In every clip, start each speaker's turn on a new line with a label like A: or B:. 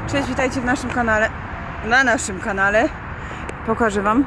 A: Cześć, witajcie w naszym kanale. Na naszym kanale pokażę wam.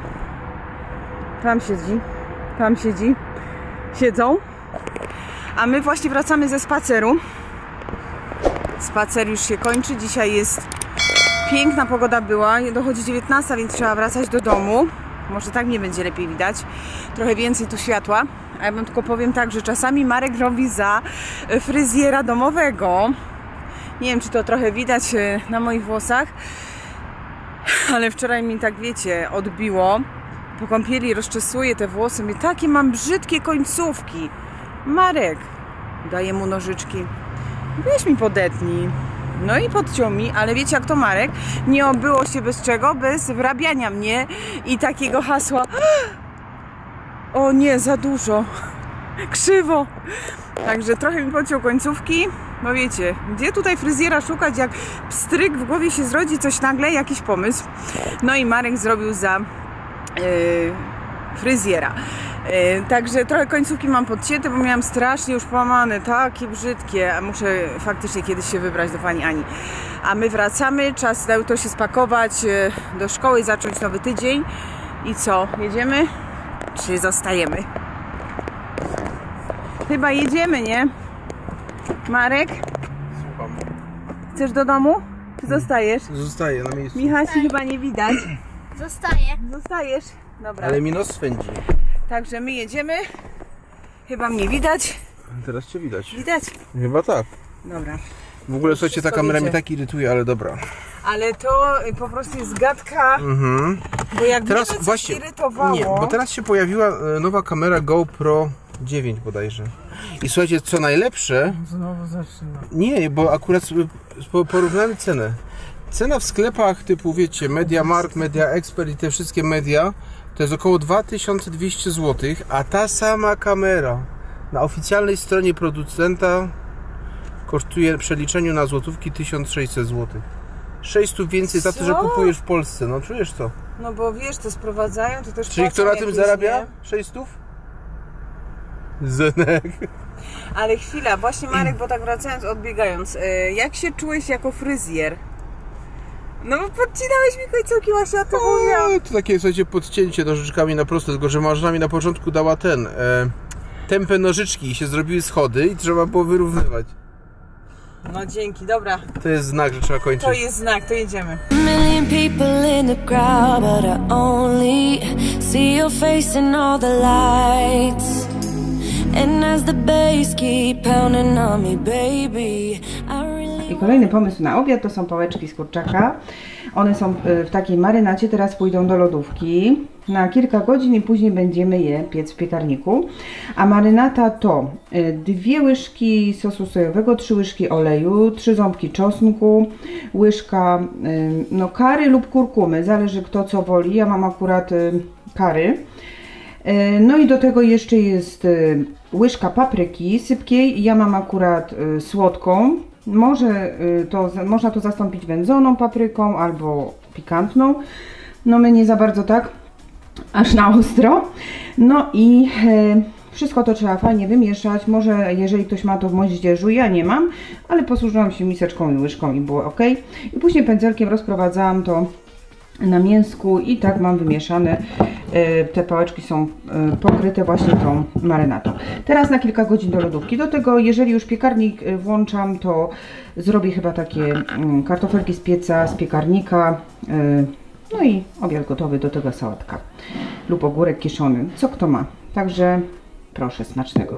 A: Tam siedzą. A my właśnie wracamy ze spaceru. Spacer już się kończy. Dzisiaj jest piękna pogoda była. Dochodzi 19, więc trzeba wracać do domu. Może tak mnie będzie lepiej widać. Trochę więcej tu światła. A ja wam tylko powiem tak, że czasami Marek robi za fryzjera domowego. Nie wiem, czy to trochę widać na moich włosach, ale wczoraj mi, tak wiecie, odbiło. Po kąpieli rozczesuję te włosy. Mówię, takie mam brzydkie końcówki. Marek, daję mu nożyczki. Weź mi podetnij. No i podciął mi, ale wiecie jak to Marek? Nie obyło się bez czego? Bez wrabiania mnie i takiego hasła. O nie, za dużo. Krzywo. Także trochę mi podciął końcówki. No wiecie, gdzie tutaj fryzjera szukać, jak pstryk w głowie się zrodzi coś nagle, jakiś pomysł. No i Marek zrobił za fryzjera. Także trochę końcówki mam podcięte, bo miałam strasznie już połamane, takie brzydkie. A muszę faktycznie kiedyś się wybrać do pani Ani. A my wracamy, czas na to się spakować do szkoły i zacząć nowy tydzień. I co, jedziemy? Czy zostajemy? Chyba jedziemy, nie? Marek?
B: Słucham.
A: Chcesz do domu? Czy zostajesz?
B: Zostaję na miejscu.
A: Michasi chyba nie widać. Zostajesz? Dobra.
B: Ale mi nos swędzi.
A: Także my jedziemy. Chyba mnie widać.
B: Teraz cię widać.
A: Widać?
B: Chyba tak.
A: Dobra.
B: W ogóle słuchajcie, ta kamera
A: wiecie.
B: mnie tak irytuje, ale dobra.
A: Ale to po prostu jest gadka, bo jak
B: Teraz
A: mnie coś
B: właśnie
A: irytowało...
B: Nie, bo teraz się pojawiła nowa kamera GoPro 9 bodajże. I słuchajcie, co najlepsze...
C: Znowu zaczyna.
B: Nie, bo akurat porównamy cenę. Cena w sklepach typu, wiecie, MediaMarkt, Media Expert i te wszystkie media to jest około 2200 zł, a ta sama kamera na oficjalnej stronie producenta kosztuje w przeliczeniu na złotówki 1600 zł. 600 więcej za to, że kupujesz w Polsce. No czujesz to?
A: No bo wiesz, to sprowadzają, to też
B: Czyli kto na tym zarabia? 600? Zenek.
A: Ale chwila, właśnie Marek, bo tak wracając, odbiegając, jak się czułeś jako fryzjer? No bo podcinałeś mi końcówki, właśnie o tym mówiłam.
B: To takie, słuchajcie, podcięcie nożyczkami na prosto, tylko że Marzena mi na początku dała tępe nożyczki i się zrobiły schody i trzeba było wyrównywać.
A: No dzięki, dobra.
B: To jest znak, że trzeba kończyć.
A: To jest znak, to jedziemy.
D: Million people in the crowd, but I only see your face in all the lights. And as the bass keep pounding on me, baby, I really...
A: I kolejny pomysł na obiad to są pałeczki z kurczaka. One są w takiej marynacie, teraz pójdą do lodówki na kilka godzin i później będziemy je piec w piekarniku. A marynata to 2 łyżki sosu sojowego, 3 łyżki oleju, 3 ząbki czosnku, łyżka no, curry lub kurkumy, zależy kto co woli. Ja mam akurat curry. No i do tego jeszcze jest łyżka papryki sypkiej, ja mam akurat słodką. Można to zastąpić wędzoną papryką albo pikantną. No my nie za bardzo tak, aż na ostro. No i wszystko to trzeba fajnie wymieszać. Może jeżeli ktoś ma to w moździerzu, ja nie mam, ale posłużyłam się miseczką i łyżką i było ok. I później pędzelkiem rozprowadzałam to na mięsku i tak mam wymieszane. Te pałeczki są pokryte właśnie tą marynatą. Teraz na kilka godzin do lodówki. Do tego, jeżeli już piekarnik włączam, to zrobię chyba takie kartofelki z pieca, z piekarnika. No i obiad gotowy, do tego sałatka lub ogórek kiszony, co kto ma. Także proszę, smacznego.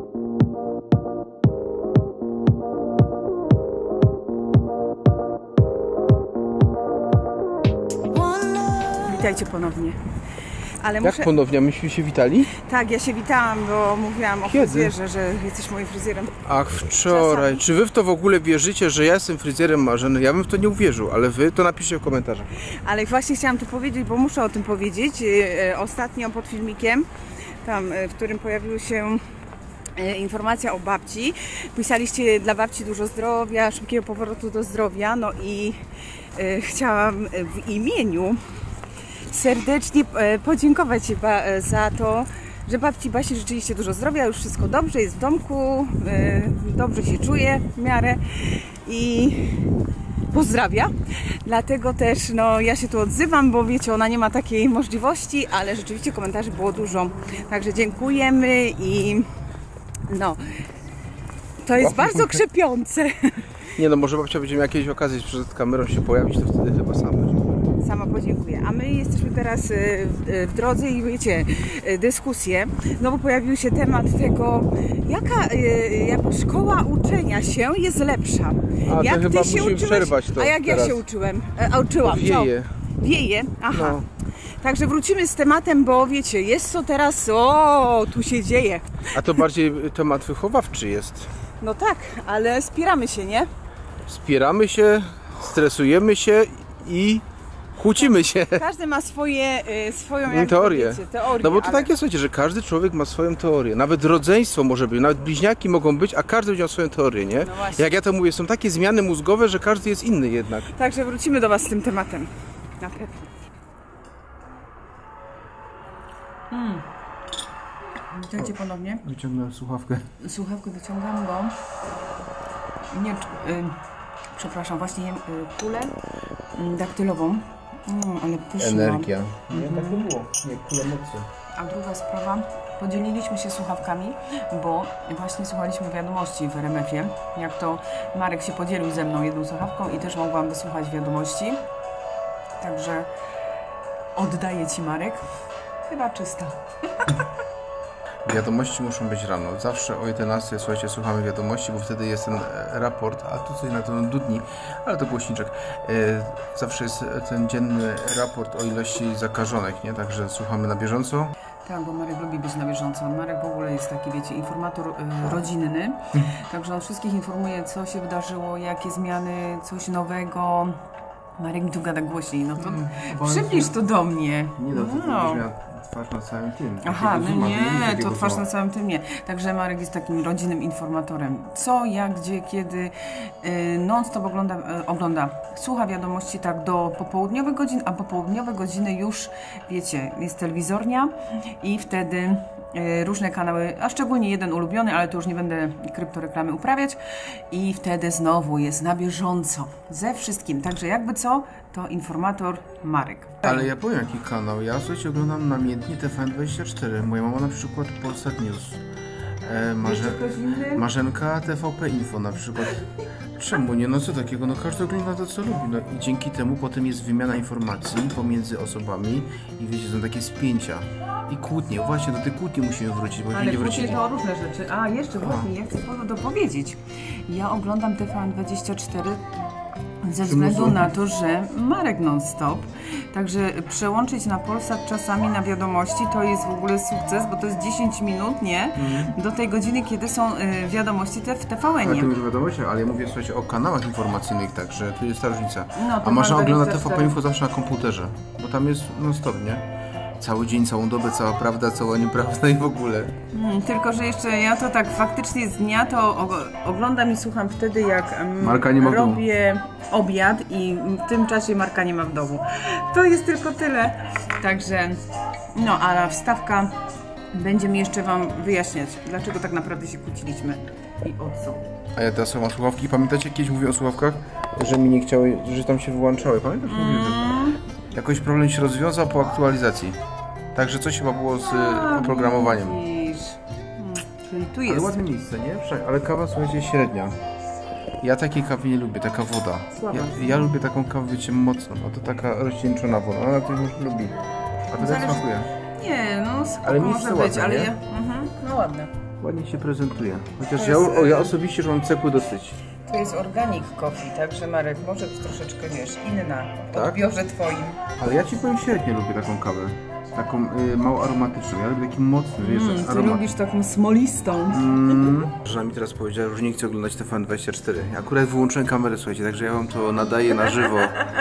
A: Witajcie ponownie. Ale
B: Jak ponownie? Myśmy się witali?
A: Tak, ja się witałam, bo mówiłam o fryzjerze, że jesteś moim fryzjerem.
B: Ach, wczoraj. Czasami. Czy wy w to w ogóle wierzycie, że ja jestem fryzjerem Marzeny? Ja bym w to nie uwierzył, ale wy to napiszcie w komentarzach. Ale
A: właśnie chciałam tu powiedzieć, bo muszę o tym powiedzieć. Ostatnio pod filmikiem, tam, w którym pojawiła się informacja o babci. Pisaliście dla babci dużo zdrowia, szybkiego powrotu do zdrowia. No i chciałam w imieniu serdecznie podziękować za to, że babci Basi rzeczywiście dużo zdrowia, już wszystko dobrze, jest w domku, dobrze się czuje w miarę i pozdrawia. Dlatego też no, ja się tu odzywam, bo wiecie, ona nie ma takiej możliwości, ale rzeczywiście komentarzy było dużo. Także dziękujemy i no, to jest bardzo krzepiące.
B: Nie no, może babcia będzie miała jakieś okazje przed kamerą się pojawić, to wtedy chyba sama będzie.
A: Sama podziękuję. A my jesteśmy teraz w drodze i wiecie, dyskusje. Znowu pojawił się temat tego, jaka szkoła uczenia się jest lepsza.
B: A
A: jak
B: to chyba
A: ty się
B: musimy
A: uczyłeś,
B: przerwać to
A: a jak
B: teraz.
A: ja się uczyłam?
B: Wieje.
A: Co? Wieje? Aha.
B: No.
A: Także wrócimy z tematem, bo wiecie, jest co teraz, tu się dzieje.
B: A to bardziej temat wychowawczy jest.
A: No tak, ale spieramy się, nie?
B: Spieramy się, stresujemy się i kłócimy się.
A: Każdy ma swoją jak
B: teorię.
A: Wiecie, teorię.
B: No bo to
A: ale...
B: tak jest, słuchajcie, że każdy człowiek ma swoją teorię. Nawet rodzeństwo może być, nawet bliźniaki mogą być, a każdy będzie miał swoją teorię, nie?
A: No właśnie.
B: Jak ja to mówię, są takie zmiany mózgowe, że każdy jest inny jednak.
A: Także wrócimy do Was z tym tematem. Na pewno. Witajcie ponownie.
B: Wyciągnąłem słuchawkę.
A: Słuchawkę wyciągam, bo nie, przepraszam, właśnie jem kulę daktylową. Ale pyszna.
B: Energia. Nie, tak nie było. Nie, kule mocy.
A: A druga sprawa, podzieliliśmy się słuchawkami, bo właśnie słuchaliśmy wiadomości w RMF-ie. Jak to Marek się podzielił ze mną jedną słuchawką i też mogłam wysłuchać wiadomości. Także oddaję Ci, Marek. Chyba czysta.
B: Wiadomości muszą być rano. Zawsze o 11, słuchajcie, słuchamy wiadomości, bo wtedy jest ten raport, a tu coś na to dudni, ale to głośniczek. Zawsze jest ten dzienny raport o ilości zakażonych, nie? Także słuchamy na bieżąco.
A: Tak, bo Marek lubi być na bieżąco. Marek w ogóle jest taki, wiecie, informator rodzinny. Także on wszystkich informuje, co się wydarzyło, jakie zmiany, coś nowego. Marek mi tu gada głośniej, no to przybliż to do mnie.
B: Nie no, to będziesz miała twarz na całym tym.
A: Aha, no nie, to twarz na całym tym nie. Także Marek jest takim rodzinnym informatorem. Co, jak, gdzie, kiedy. Non-stop ogląda, słucha wiadomości tak do popołudniowych godzin, a popołudniowe godziny już, wiecie, jest telewizornia i wtedy różne kanały, a szczególnie jeden ulubiony, ale to już nie będę kryptoreklamy uprawiać i wtedy znowu jest na bieżąco ze wszystkim. Także jakby co, to informator Marek.
B: Ale ja powiem jaki kanał. Ja słuchajcie, oglądam namiętnie TVN24. Moja mama na przykład Polsat News. Marzenka TVP Info na przykład. Czemu nie? No co takiego? No każdy ogląda to co lubi. No i dzięki temu potem jest wymiana informacji pomiędzy osobami i wiecie, są takie spięcia. I kłótnie, właśnie do tej kłótni musimy wrócić, bo
A: ale
B: nie wrócili.
A: to różne rzeczy. A jeszcze właśnie, ja chcę dopowiedzieć. Ja oglądam TVN24 ze względu na to, że Marek non-stop. Także przełączyć na Polsat czasami na wiadomości to jest w ogóle sukces, bo to jest 10 minut, nie? Do tej godziny, kiedy są wiadomości w TVN-ie.
B: Ale to już wiadomości, ale ja mówię, słuchajcie, o kanałach informacyjnych, także tu jest ta różnica.
A: No,
B: a Masza ogląda TVP Info zawsze na komputerze, bo tam jest non-stop, nie? Cały dzień, całą dobę, cała prawda, cała nieprawda i w ogóle.
A: Tylko, że jeszcze ja to tak faktycznie z dnia to oglądam i słucham wtedy, jak
B: Marka nie ma w domu.
A: robię obiad i w tym czasie Marka nie ma w domu. To jest tylko tyle. Także, no, a wstawka będzie mi jeszcze Wam wyjaśniać, dlaczego tak naprawdę się kłóciliśmy i o co.
B: A ja teraz mam słuchawki. Pamiętacie, kiedyś mówię o słuchawkach, że mi nie chciały, że tam się wyłączały. Pamiętasz? Mówię, że jakoś problem się rozwiązał po aktualizacji. Także coś chyba było z oprogramowaniem.
A: Czyli tu
B: Ale
A: jest.
B: ładne miejsce, nie? Ale kawa, słuchajcie, średnia. Ja takiej kawy nie lubię, taka woda. Ja lubię taką kawę, wiecie, mocną, a to taka rozcieńczona woda. Ona ktoś już lubi. A to tak smakuje.
A: Nie, no spoko,
B: ale
A: może
B: ładne,
A: być, ale
B: nie?
A: ja... no ładne.
B: Ładnie się prezentuje. Chociaż
A: jest,
B: ja osobiście już mam cegły dosyć.
A: To jest organic coffee, także Marek może być troszeczkę, wiesz, inna w
B: Tak?
A: odbiorze Twoim.
B: Ale ja ci powiem, średnio lubię taką kawę. Taką mało aromatyczną. Ja lubię taki mocny, wiesz,
A: Ty
B: aromat.
A: lubisz taką smolistą.
B: Żona mi teraz powiedziała, że nie chce oglądać TVN24. Ja akurat wyłączyłem kamerę, słuchajcie, także ja wam to nadaję na żywo.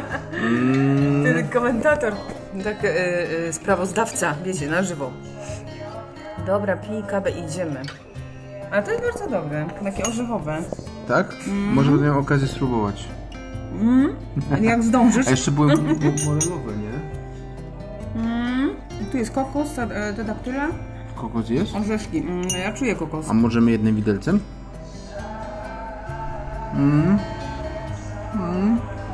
A: Ty komentator, tak sprawozdawca, wiecie, na żywo. Dobra, pij kawę, idziemy. Ale to jest bardzo dobre, takie orzechowe.
B: Tak? Może będę miał okazję spróbować.
A: Jak zdążysz.
B: A jeszcze były morelowe, nie?
A: Tu jest kokos, ta daktyla.
B: Kokos jest?
A: Orzeszki. Ja czuję kokos.
B: A możemy jednym widelcem?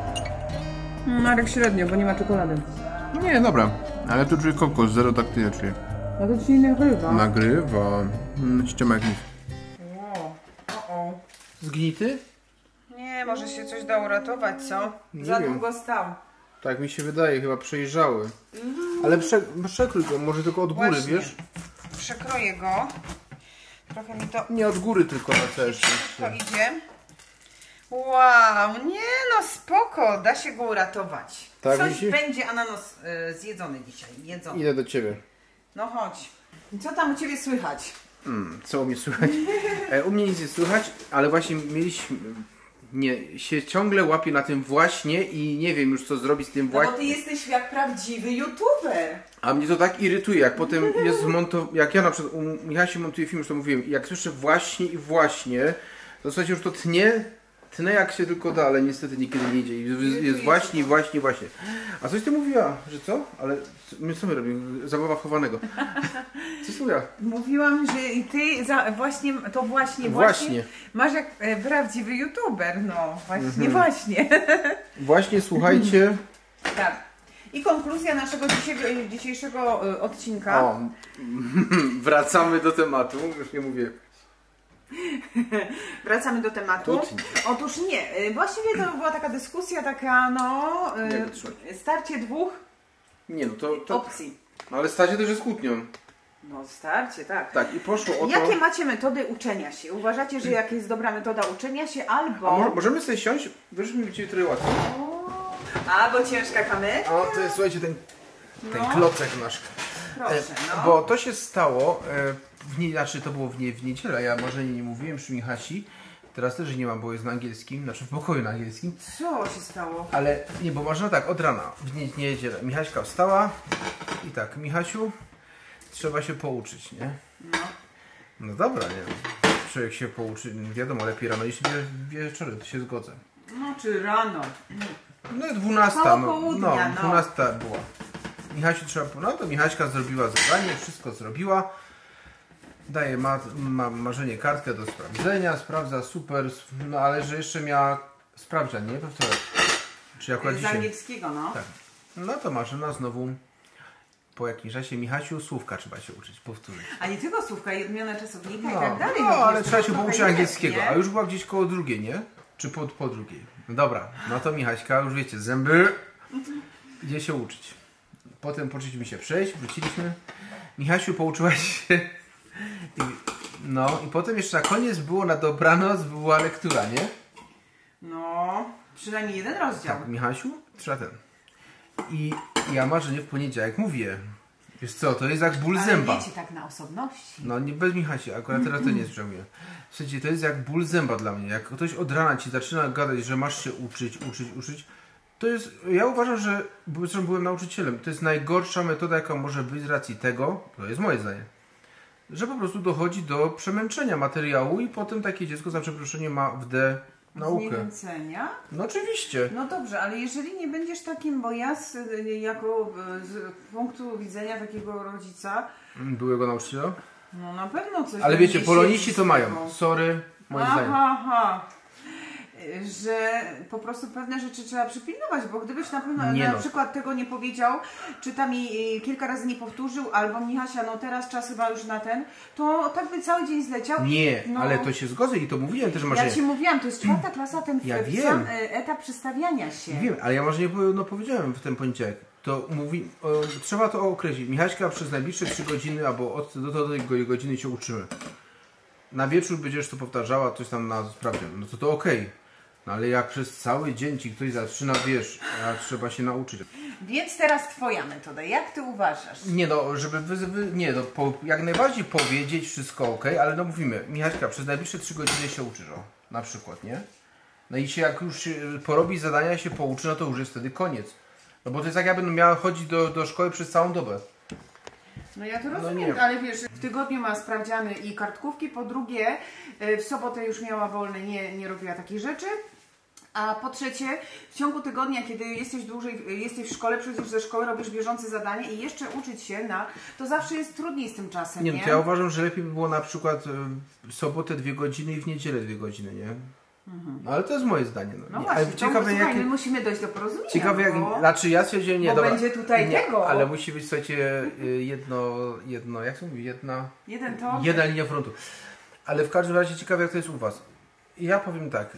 A: Marek średnio, bo nie ma czekolady.
B: Nie, dobra. Ale tu czuję kokos, zero taktycznie czuję.
A: No to ci nie nagrywa.
B: Nagrywa. Ściema jak nic.
A: Wow.
B: Zgnity?
A: Nie, może się coś da uratować, co?
B: Nie
A: Za
B: wiem.
A: długo stał.
B: Tak mi się wydaje, chyba przejrzały. Ale przekrój go, może tylko od góry,
A: Właśnie.
B: wiesz?
A: Przekroję go. Trochę mi to
B: Nie od góry, tylko na całe
A: to
B: szczęście.
A: idzie. Wow, nie no spoko, da się go uratować.
B: Tak,
A: Coś
B: myślisz?
A: będzie ananas zjedzony dzisiaj, jedzony.
B: Idę do ciebie.
A: No chodź. Co tam u ciebie słychać?
B: Co u mnie słychać? U mnie nic nie słychać, ale właśnie mieliśmy... Nie, się ciągle łapie na tym właśnie i nie wiem już co zrobić z tym
A: No
B: właśnie.
A: bo ty jesteś jak prawdziwy youtuber.
B: A mnie to tak irytuje, jak potem jest jak ja na przykład u Michasi montuję film, już to mówiłem, jak słyszę właśnie i właśnie, to w zasadzie już to tnę jak się tylko da, ale niestety niekiedy nie idzie. Jest właśnie, właśnie, właśnie. A coś ty mówiła, że co? Ale co my robimy? Zabawa chowanego. Coś mówiła?
A: Mówiłam, że i ty właśnie masz jak prawdziwy youtuber, no właśnie.
B: Właśnie, słuchajcie.
A: Tak. I konkluzja naszego dzisiejszego odcinka.
B: O, wracamy do tematu, już nie mówię.
A: Wracamy do tematu. Otóż nie, właściwie to była taka dyskusja, taka starcie dwóch opcji.
B: Ale starcie też jest kłótnią.
A: No starcie, tak.
B: Tak, i poszło o to...
A: Jakie macie metody uczenia się? Uważacie, że jaka jest dobra metoda uczenia się, albo...
B: Możemy sobie siąść? Wiesz, mi będzie trochę łatwiej.
A: Albo ciężka kamyczka.
B: O, to jest, słuchajcie, ten klocek nasz.
A: Proszę, no.
B: Bo to się stało, to było w niedzielę, ja może nie mówiłem przy Michasi, teraz też nie mam, bo jest na angielskim, znaczy w pokoju na angielskim.
A: Co się stało?
B: Ale nie, bo można tak, od rana, w niedzielę, Michaśka wstała i tak, Michasiu, trzeba się pouczyć, nie? No dobra, nie. Człowiek się pouczy, wiadomo, lepiej rano niż wieczorem, to się zgodzę.
A: No czy rano?
B: No 12,
A: Koło południa,
B: 12 była. Michasiu trzeba, no to Michaśka zrobiła zadanie, wszystko zrobiła. Daje Marzenie kartkę do sprawdzenia, sprawdza, super, no ale że jeszcze miała sprawdzian, nie? Powtórzę. Czy akurat
A: Z
B: dzisiaj?
A: angielskiego, no.
B: Tak. No to Marzena znowu po jakimś czasie, Michasiu, słówka trzeba się uczyć, powtórzyć.
A: A nie tylko słówka, odmiana czasownika i tak dalej.
B: No, ale trzeba się pouczyć angielskiego,
A: nie?
B: a już była gdzieś koło drugiej, nie? Czy po drugiej. No dobra, no to Michaśka, już wiecie, zęby, idzie się uczyć. Potem poczęliśmy się przejść, wróciliśmy. Michasiu, pouczyłaś się. I potem jeszcze na koniec było na dobranoc, była lektura, nie?
A: No, przynajmniej jeden rozdział.
B: Tak, Michasiu, trzeba ten. I ja Marzenie w poniedziałek mówię. Wiesz co, to jest jak ból zęba.
A: Ale wiecie, tak na osobności.
B: No nie bez Michasi, akurat teraz to nie jest przejmuję. Słuchajcie, to jest jak ból zęba dla mnie. Jak ktoś od rana ci zaczyna gadać, że masz się uczyć, to jest, ja uważam, że byłem nauczycielem. To jest najgorsza metoda, jaka może być z racji tego, to jest moje zdanie, że po prostu dochodzi do przemęczenia materiału i potem takie dziecko za przeproszeniem ma naukę.
A: Zniechęcenia?
B: No oczywiście.
A: No dobrze, ale jeżeli nie będziesz takim, bo ja z punktu widzenia takiego rodzica...
B: Byłego nauczyciela?
A: No na pewno coś...
B: Ale wiecie, poloniści to mają. Sorry, moim zdaniem.
A: Że po prostu pewne rzeczy trzeba przypilnować, bo gdybyś na pewno na przykład tego nie powiedział, czy tam mi kilka razy nie powtórzył, albo Michasia, no teraz czas chyba już na ten, to tak by cały dzień zleciał.
B: Nie, ale to się zgodzę i to mówiłem też Marzenie.
A: Ja ci mówiłam, to jest 4. klasa, ten
B: wiem.
A: etap przestawiania się.
B: Wiem, ale ja może nie powiedziałem w ten poniedziałek. To trzeba to określić. Michaśka, przez najbliższe 3 godziny albo do tej godziny się uczymy. Na wieczór będziesz to powtarzała, coś tam na sprawdzian. No to okej. No ale jak przez cały dzień ci ktoś zaczyna, wiesz, a trzeba się nauczyć.
A: Więc teraz twoja metoda. Jak ty uważasz?
B: Nie no, żeby jak najbardziej powiedzieć wszystko okej, ale no mówimy, Michaśka, przez najbliższe 3 godziny się uczysz, na przykład, nie? No i jak już porobi zadania, się pouczy, no to już jest wtedy koniec. No bo to jest jak ja będę miała chodzić do szkoły przez całą dobę.
A: No ja to rozumiem, ale wiesz, w tygodniu ma sprawdziany i kartkówki, po drugie w sobotę już miała wolne, nie robiła takich rzeczy. A po trzecie, w ciągu tygodnia, kiedy jesteś w szkole, przychodzisz ze szkoły, robisz bieżące zadanie i jeszcze uczyć się to zawsze jest trudniej z tym czasem, nie?
B: To ja uważam, że lepiej by było na przykład w sobotę 2 godziny i w niedzielę 2 godziny, nie? No ale to jest moje zdanie. No,
A: No
B: nie,
A: właśnie,
B: ale ciekawe,
A: słuchaj,
B: jakie...
A: my musimy dojść do porozumienia.
B: Ciekawe jak...
A: bo...
B: Znaczy ja stwierdziłem, nie,
A: bo
B: dobra.
A: będzie tutaj
B: nie,
A: tego.
B: ale musi być, słuchajcie, jedno, jak to mówi,
A: Jeden to?
B: jedna linia frontu. Ale w każdym razie ciekawe jak to jest u was. Ja powiem tak.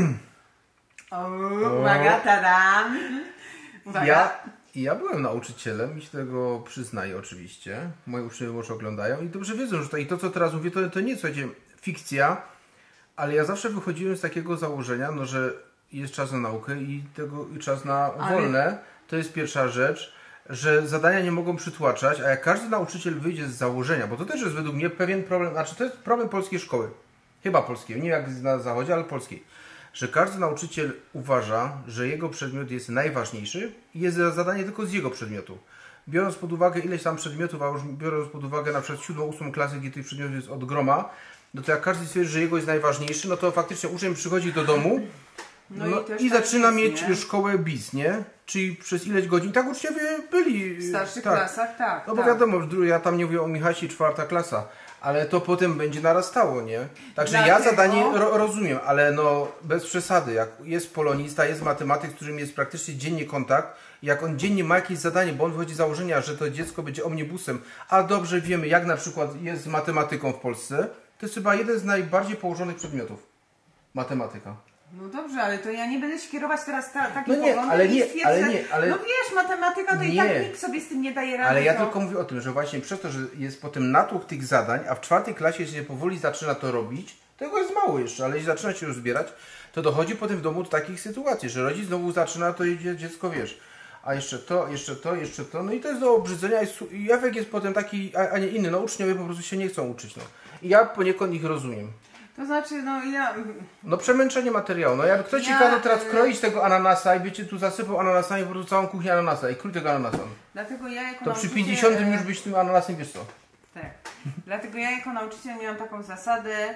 A: Uwaga, tadam. Uwaga.
B: Ja byłem nauczycielem i się tego przyznaję oczywiście. Moi uczniowie może oglądają i dobrze wiedzą, że to co teraz mówię, to nie, słuchajcie, fikcja, ale ja zawsze wychodziłem z takiego założenia, no, że jest czas na naukę i czas na wolne. To jest pierwsza rzecz, że zadania nie mogą przytłaczać, a jak każdy nauczyciel wyjdzie z założenia, bo to też jest według mnie pewien problem, znaczy to jest problem polskiej szkoły, chyba polskiej, nie jak na zachodzie, ale polskiej, że każdy nauczyciel uważa, że jego przedmiot jest najważniejszy i jest zadanie tylko z jego przedmiotu. Biorąc pod uwagę ileś tam przedmiotów, a już biorąc pod uwagę na przykład 7-8 klasy, gdzie tych przedmiotów jest od groma, no to jak każdy stwierdzi, że jego jest najważniejszy, no to faktycznie uczeń przychodzi do domu i tak zaczyna mieć szkołę bis, nie? Czyli przez ileś godzin. Tak uczniowie byli.
A: W starszych klasach, tak.
B: No bo wiadomo, ja tam nie mówię o Michasi, 4. klasa, ale to potem będzie narastało, nie? Także ja zadanie rozumiem, ale no bez przesady. Jak jest polonista, jest matematyk, z którym jest praktycznie dziennie kontakt, jak on dziennie ma jakieś zadanie, bo on wychodzi z założenia, że to dziecko będzie omnibusem, a dobrze wiemy, jak na przykład jest z matematyką w Polsce, to jest chyba jeden z najbardziej położonych przedmiotów. Matematyka.
A: No dobrze, ale to ja nie będę się kierować teraz takim
B: No nie,
A: poglądem
B: ale
A: i
B: nie,
A: stwierdzę,
B: ale...
A: no wiesz, matematyka to i tak nikt sobie z tym nie daje rady.
B: Ale ja tylko mówię o tym, że właśnie przez to, że jest potem natłok tych zadań, a w 4. klasie się powoli zaczyna to robić, tego jest mało jeszcze, ale jeśli zaczyna się już zbierać, to dochodzi potem w domu do takich sytuacji, że rodzic znowu zaczyna, to idzie dziecko, wiesz, a jeszcze to, no i to jest do obrzydzenia i efekt jest potem taki, a nie inny, no uczniowie po prostu się nie chcą uczyć, no. I ja poniekąd ich rozumiem.
A: To znaczy,
B: no przemęczenie materiału. No jakby ktoś ci kazał teraz kroić tego ananasa i wiecie, tu zasypał ananasami po prostu całą kuchnię ananasa i krój tego ananasa.
A: Dlatego ja jako
B: to przy 50 już byś tym ananasem, wiesz co?
A: Tak. Dlatego ja jako nauczyciel miałam taką zasadę,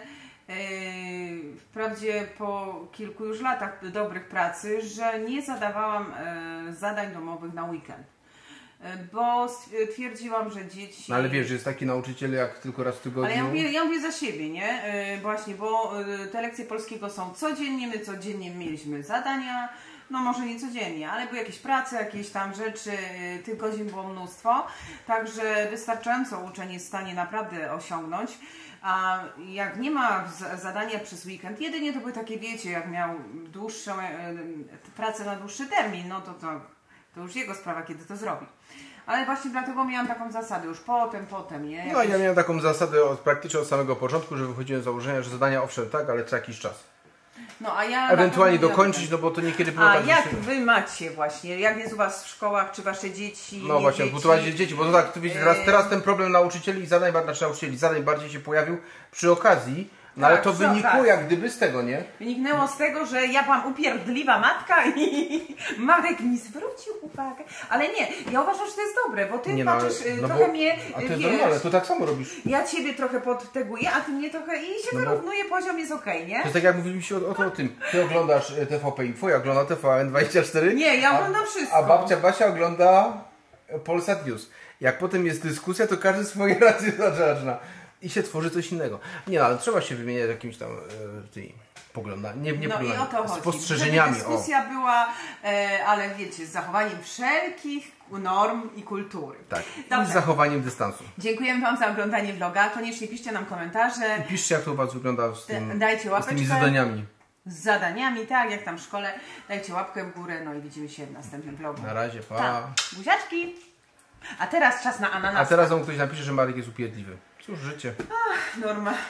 A: wprawdzie po kilku już latach dobrych pracy, że nie zadawałam zadań domowych na weekend. Bo twierdziłam, że dzieci...
B: No ale wiesz, że jest taki nauczyciel jak tylko raz w tygodniu...
A: Ale ja mówię za siebie, nie? Właśnie, bo te lekcje polskiego są codziennie, my codziennie mieliśmy zadania, no może nie codziennie, ale były jakieś prace, jakieś tam rzeczy, tych godzin było mnóstwo, także wystarczająco uczeń jest w stanie naprawdę osiągnąć. A jak nie ma zadania przez weekend, jedynie to były takie, wiecie, jak miał dłuższą pracę na dłuższy termin, no to już jego sprawa, kiedy to zrobi. Ale właśnie dlatego miałam taką zasadę, już potem, nie?
B: No ja miałem taką zasadę praktycznie od samego początku, że wychodziłem z założenia, że zadania owszem tak, ale co jakiś czas.
A: No, a ja
B: ewentualnie dokończyć, no bo to niekiedy było tak,
A: jak wy macie właśnie, jak jest u was w szkołach, czy wasze dzieci?
B: No właśnie, dzieci, bo to tak, to wiecie, teraz ten problem nauczycieli i zadań bardziej się pojawił przy okazji. No ale to wynikło jak gdyby z tego, nie?
A: Wyniknęło z tego, że ja byłam upierdliwa matka i Marek mi zwrócił uwagę. Ale nie, ja uważam, że to jest dobre, bo ty patrzysz, trochę mnie,
B: a to jest normalne, to tak samo robisz.
A: Ja ciebie trochę podteguję, a ty mnie trochę i się wyrównuje, poziom jest okej, nie?
B: To jest tak jak mówiliśmy o tym, ty oglądasz TVP Info, ja oglądam TVN24.
A: Nie, ja oglądam wszystko.
B: A babcia Basia ogląda Polsat News. Jak potem jest dyskusja, to każdy swoje racje zaczyna. I się tworzy coś innego. Nie, ale trzeba się wymieniać jakimiś tam poglądami, nie poglądami,
A: i o to chodzi.
B: spostrzeżeniami.
A: Żeby dyskusja była, ale wiecie, z zachowaniem wszelkich norm i kultury.
B: Tak, i z zachowaniem dystansu.
A: Dziękujemy wam za oglądanie vloga. Koniecznie piszcie nam komentarze.
B: I piszcie, jak to u was wygląda
A: Dajcie łapeczkę.
B: z tymi zadaniami.
A: Z zadaniami, tak, jak tam w szkole. Dajcie łapkę w górę, no i widzimy się w następnym vlogu.
B: Na razie, pa.
A: Tak. Buziaczki. A teraz czas na ananas.
B: A teraz ktoś napisze, że Marek jest upierdliwy. Cóż, życie.
A: Norma.